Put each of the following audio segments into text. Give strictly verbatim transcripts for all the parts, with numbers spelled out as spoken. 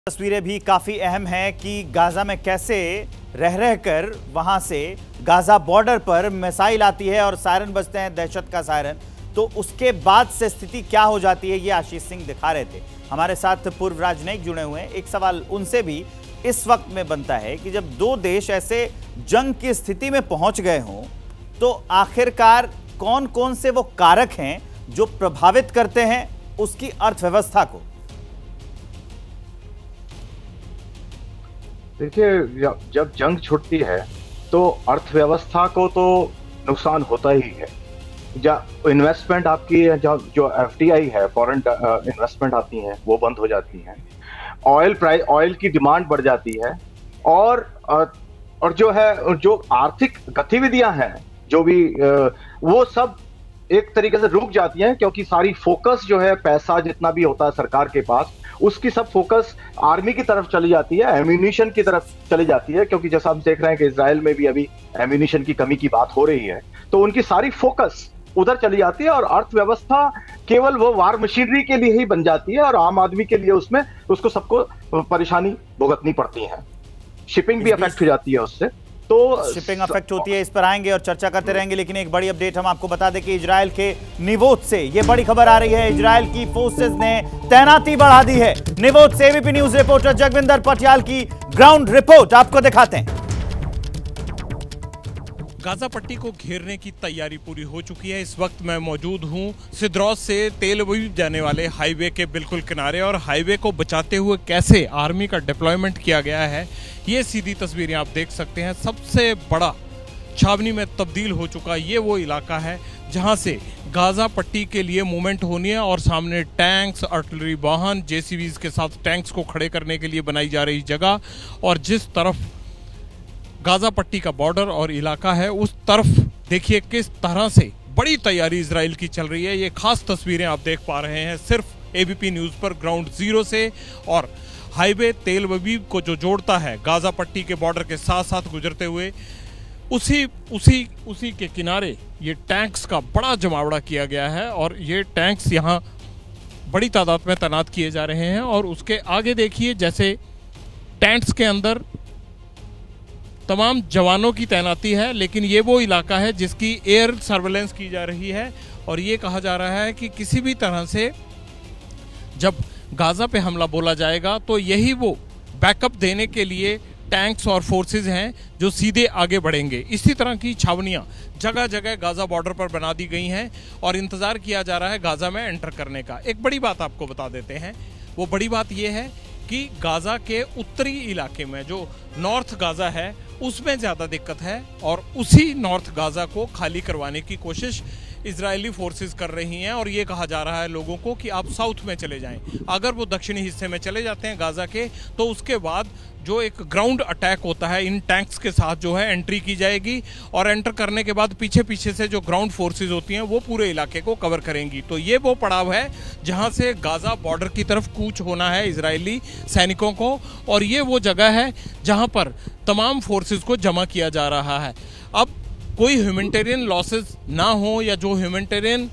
तस्वीरें भी काफी अहम हैं कि गाजा में कैसे रह रहकर वहां से गाजा बॉर्डर पर मिसाइल आती है और सायरन बजते हैं, दहशत का सायरन। तो उसके बाद से स्थिति क्या हो जाती है, ये आशीष सिंह दिखा रहे थे। हमारे साथ पूर्व राजनयिक जुड़े हुए हैं। एक सवाल उनसे भी इस वक्त में बनता है कि जब दो देश ऐसे जंग की स्थिति में पहुंच गए हों तो आखिरकार कौन कौन से वो कारक हैं जो प्रभावित करते हैं उसकी अर्थव्यवस्था को। देखिए, जब जंग छुटती है तो अर्थव्यवस्था को तो नुकसान होता ही है। जब इन्वेस्टमेंट आपकी जो जो एफडीआई है, फॉरेन इन्वेस्टमेंट आती हैं, वो बंद हो जाती हैं। ऑयल प्राइस ऑयल की डिमांड बढ़ जाती है और और जो है जो आर्थिक गतिविधियां हैं जो भी वो सब एक तरीके से रुक जाती हैं, क्योंकि सारी फोकस जो है पैसा जितना भी होता है सरकार के पास उसकी सब फोकस आर्मी की तरफ चली जाती है, एम्यूनिशन की तरफ चली जाती है। क्योंकि जैसा हम देख रहे हैं कि इजराइल में भी अभी एम्यूनिशन की कमी की बात हो रही है, तो उनकी सारी फोकस उधर चली जाती है और अर्थव्यवस्था केवल वो वार मशीनरी के लिए ही बन जाती है और आम आदमी के लिए उसमें उसको सबको परेशानी भुगतनी पड़ती है। शिपिंग भी अफेक्ट हो जाती है उससे, तो शिपिंग अफेक्ट होती है। इस पर आएंगे और चर्चा करते रहेंगे, लेकिन एक बड़ी अपडेट हम आपको बता दें कि इजराइल के निवोत से ये बड़ी खबर आ रही है। इजराइल की फोर्सेस ने तैनाती बढ़ा दी है। निवोत से ABP news reporter Jagvinder Patial की ग्राउंड रिपोर्ट आपको दिखाते हैं। गाजा पट्टी को घेरने की तैयारी पूरी हो चुकी है। इस वक्त मैं मौजूद हूं सिद्रौस से तेल अवीव जाने वाले हाईवे के बिल्कुल किनारे, और हाईवे को बचाते हुए कैसे आर्मी का डिप्लॉयमेंट किया गया है ये सीधी तस्वीरें आप देख सकते हैं। सबसे बड़ा छावनी में तब्दील हो चुका ये वो इलाका है जहां से गाजा पट्टी के लिए मूवमेंट होनी है, और सामने टैंक्स, आर्टिलरी वाहन, जेसीबीज के साथ टैंक्स को खड़े करने के लिए बनाई जा रही जगह, और जिस तरफ गाजा पट्टी का बॉर्डर और इलाका है उस तरफ देखिए किस तरह से बड़ी तैयारी इजराइल की चल रही है। ये खास तस्वीरें आप देख पा रहे हैं सिर्फ एबीपी न्यूज पर ग्राउंड जीरो से, और हाईवे तेल अवीव को जो जोड़ता है गाजा पट्टी के बॉर्डर के साथ साथ गुजरते हुए, उसी उसी उसी के किनारे ये टैंक्स का बड़ा जमावड़ा किया गया है, और ये टैंक्स यहाँ बड़ी तादाद में तैनात किए जा रहे हैं। और उसके आगे देखिए जैसे टैंक्स के अंदर तमाम जवानों की तैनाती है, लेकिन ये वो इलाका है जिसकी एयर सर्वेलेंस की जा रही है, और ये कहा जा रहा है कि किसी भी तरह से जब गाजा पे हमला बोला जाएगा तो यही वो बैकअप देने के लिए टैंक्स और फोर्सेस हैं जो सीधे आगे बढ़ेंगे। इसी तरह की छावनियां जगह जगह गाजा बॉर्डर पर बना दी गई हैं और इंतजार किया जा रहा है गाजा में एंटर करने का। एक बड़ी बात आपको बता देते हैं, वो बड़ी बात यह है कि गाजा के उत्तरी इलाके में जो नॉर्थ गाजा है उसमें ज़्यादा दिक्कत है, और उसी नॉर्थ गाजा को खाली करवाने की कोशिश इजरायली फोर्सेस कर रही हैं। और ये कहा जा रहा है लोगों को कि आप साउथ में चले जाएं। अगर वो दक्षिणी हिस्से में चले जाते हैं गाजा के, तो उसके बाद जो एक ग्राउंड अटैक होता है इन टैंक्स के साथ जो है एंट्री की जाएगी, और एंटर करने के बाद पीछे पीछे से जो ग्राउंड फोर्सेस होती हैं वो पूरे इलाके को कवर करेंगी। तो ये वो पड़ाव है जहां से गाजा बॉर्डर की तरफ कूच होना है इजरायली सैनिकों को, और ये वो जगह है जहां पर तमाम फोर्सेस को जमा किया जा रहा है। अब कोई ह्यूमैनिटेरियन लॉसेस ना हो, या जो ह्यूमैनिटेरियन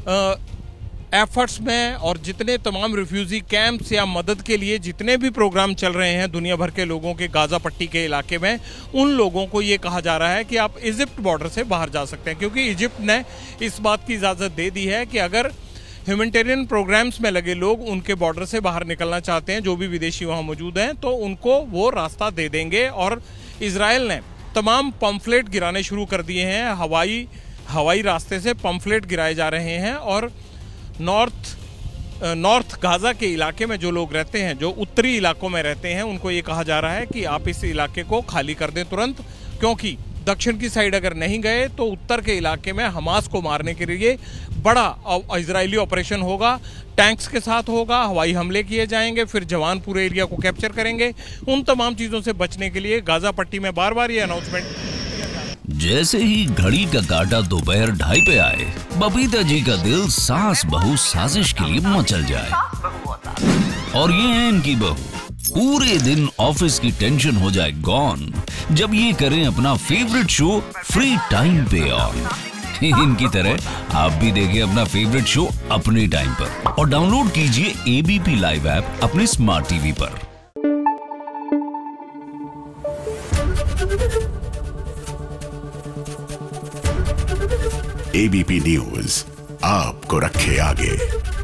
एफर्ट्स में और जितने तमाम रिफ्यूजी कैंप्स या मदद के लिए जितने भी प्रोग्राम चल रहे हैं दुनिया भर के लोगों के गाजा पट्टी के इलाके में, उन लोगों को ये कहा जा रहा है कि आप इजिप्ट बॉर्डर से बाहर जा सकते हैं, क्योंकि इजिप्ट ने इस बात की इजाज़त दे दी है कि अगर ह्यूमैनिटेरियन प्रोग्राम्स में लगे लोग उनके बॉर्डर से बाहर निकलना चाहते हैं, जो भी विदेशी वहाँ मौजूद हैं, तो उनको वो रास्ता दे देंगे। और इजराइल ने तमाम पंफलेट गिराने शुरू कर दिए हैं, हवाई हवाई रास्ते से पंफलेट गिराए जा रहे हैं, और नॉर्थ नॉर्थ गाजा के इलाके में जो लोग रहते हैं, जो उत्तरी इलाकों में रहते हैं, उनको ये कहा जा रहा है कि आप इस इलाके को खाली कर दें तुरंत, क्योंकि दक्षिण की साइड अगर नहीं गए तो उत्तर के इलाके में हमास को मारने के लिए बड़ा इजरायली ऑपरेशन होगा। टैंक्स के साथ होगा, हवाई हमले किए जाएंगे, फिर जवान पूरे एरिया को कैप्चर करेंगे। उन तमाम चीज़ों से बचने के लिए गाजा पट्टी में बार बार ये अनाउंसमेंट। जैसे ही घड़ी का काटा दोपहर ढाई पे आए, बबीता जी का दिल सास बहू साजिश के लिए मचल जाए, और ये है इनकी बहू। पूरे दिन ऑफिस की टेंशन हो जाए गॉन जब ये करें अपना फेवरेट शो फ्री टाइम पे ऑन। इनकी तरह आप भी देखिए अपना फेवरेट शो अपने टाइम पर, और डाउनलोड कीजिए एबीपी लाइव ऐप अपने स्मार्ट टीवी पर। एबीपी न्यूज आपको रखे आगे।